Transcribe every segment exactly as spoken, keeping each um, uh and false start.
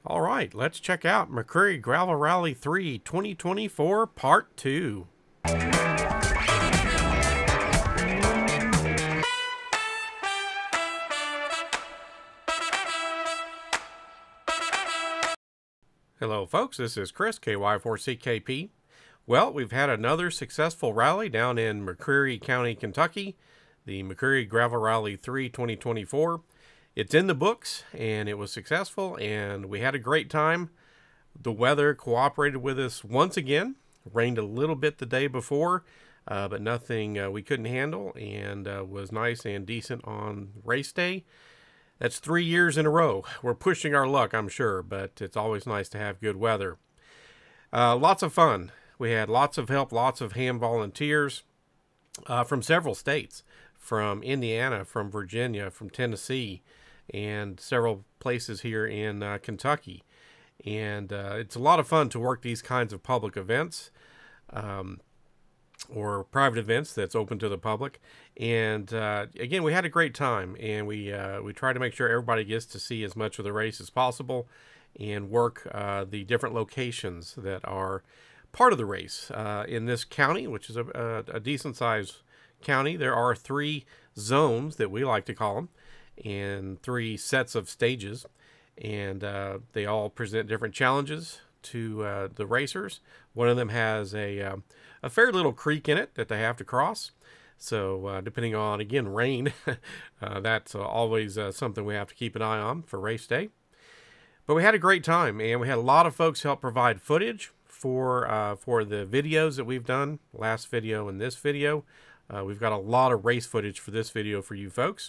All right, let's check out McCreary Gravel Rally three twenty twenty-four Part two. Hello folks, this is Chris, K Y four C K P. Well, we've had another successful rally down in McCreary County, Kentucky, the McCreary Gravel Rally three twenty twenty-four. It's in the books, and it was successful, and we had a great time. The weather cooperated with us once again. Rained a little bit the day before, uh, but nothing uh, we couldn't handle, and uh, was nice and decent on race day. That's three years in a row. We're pushing our luck, I'm sure, but it's always nice to have good weather. Uh, lots of fun. We had lots of help, lots of ham volunteers uh, from several states, from Indiana, from Virginia, from Tennessee, and several places here in uh, Kentucky. And uh, it's a lot of fun to work these kinds of public events um, or private events that's open to the public. And uh, again, we had a great time, and we uh, we try to make sure everybody gets to see as much of the race as possible and work uh, the different locations that are part of the race. Uh, in this county, which is a, a, a decent sized county, there are three zones that we like to call them, and three sets of stages, and uh, they all present different challenges to uh, the racers. One of them has a, uh, a fair little creek in it that they have to cross, so uh, depending on, again, rain, uh, that's uh, always uh, something we have to keep an eye on for race day. But we had a great time, and we had a lot of folks help provide footage for, uh, for the videos that we've done, last video and this video. Uh, we've got a lot of race footage for this video for you folks.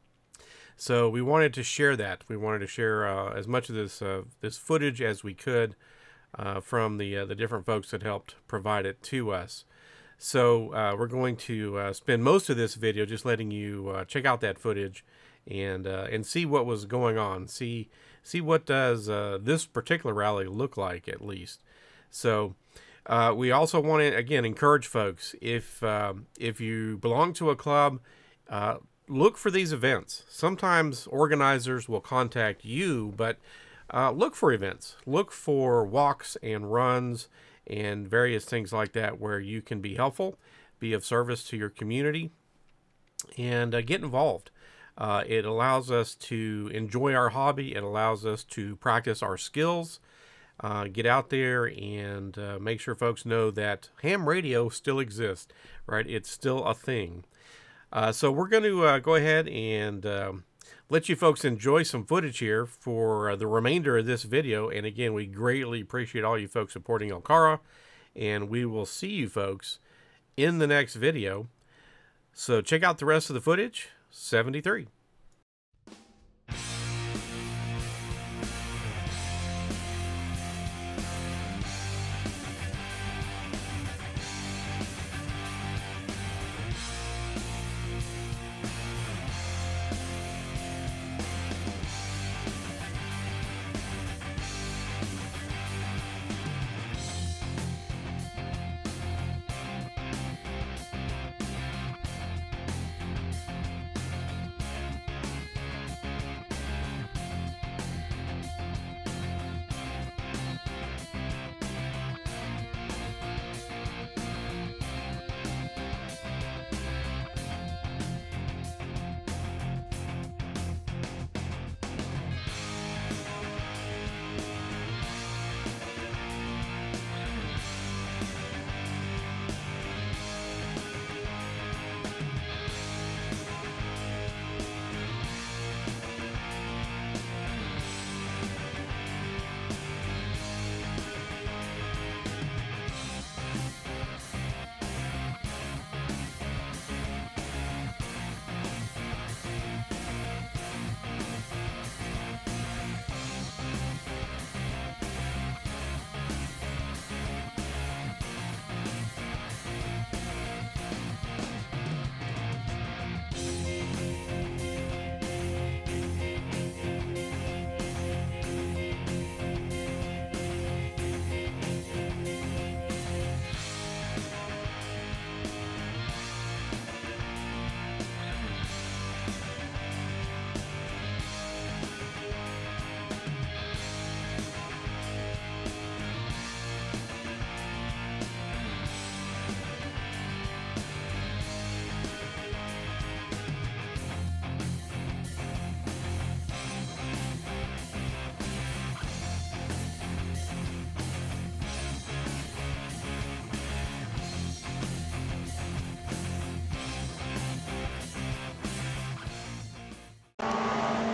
So we wanted to share that. We wanted to share uh, as much of this uh, this footage as we could uh, from the uh, the different folks that helped provide it to us. So uh, we're going to uh, spend most of this video just letting you uh, check out that footage and uh, and see what was going on. See see what does uh, this particular rally look like, at least. So uh, we also want to again encourage folks, if uh, if you belong to a club, Uh, look for these events. Sometimes organizers will contact you, but uh, look for events. Look for walks and runs and various things like that where you can be helpful, be of service to your community, and uh, get involved. Uh, it allows us to enjoy our hobby. It allows us to practice our skills, uh, get out there and uh, make sure folks know that ham radio still exists, right? It's still a thing. Uh, so we're going to uh, go ahead and um, let you folks enjoy some footage here for uh, the remainder of this video. And again, we greatly appreciate all you folks supporting LCARA, and we will see you folks in the next video. So check out the rest of the footage, seventy-three.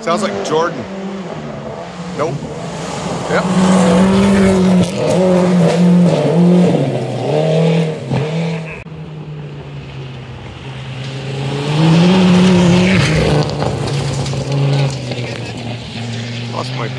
Sounds like Jordan. Nope. Yep. Lost my...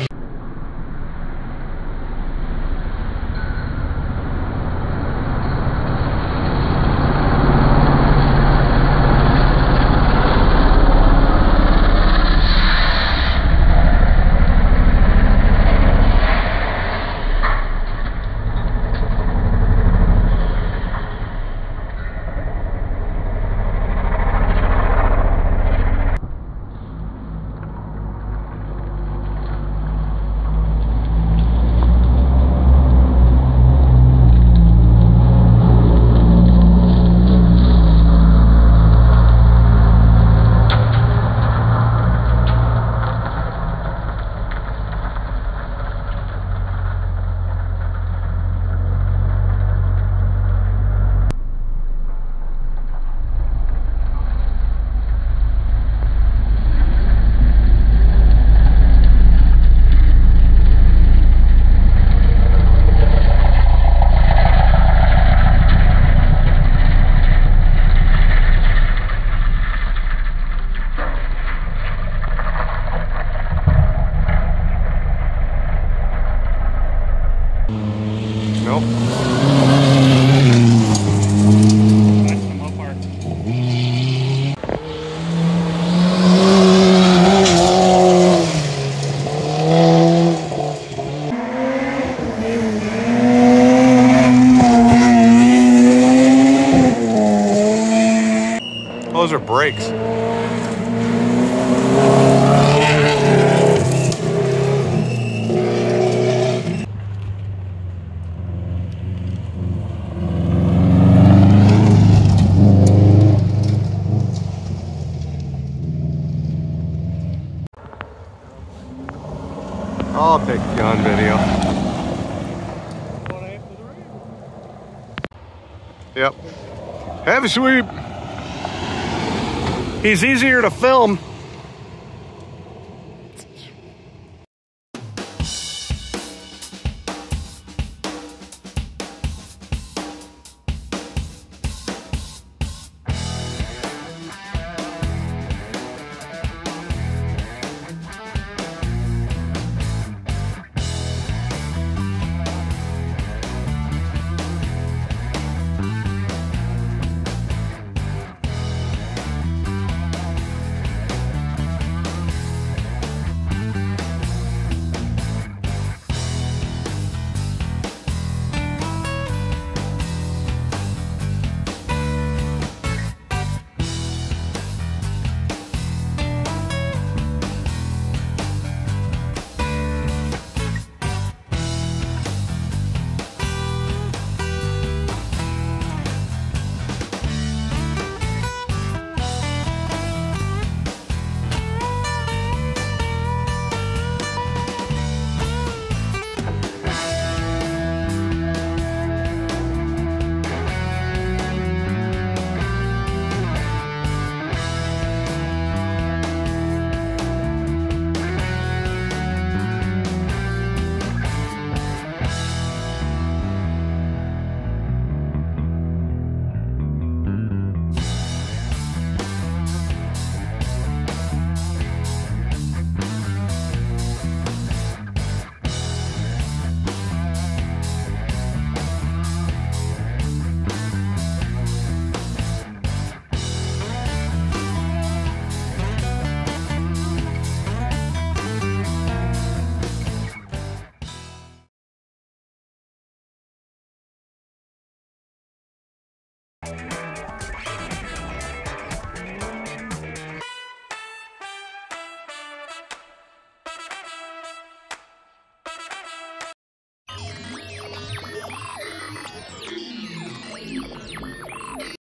Nope. Those are brakes. I'll take you on video. Yep. Heavy sweep. He's easier to film.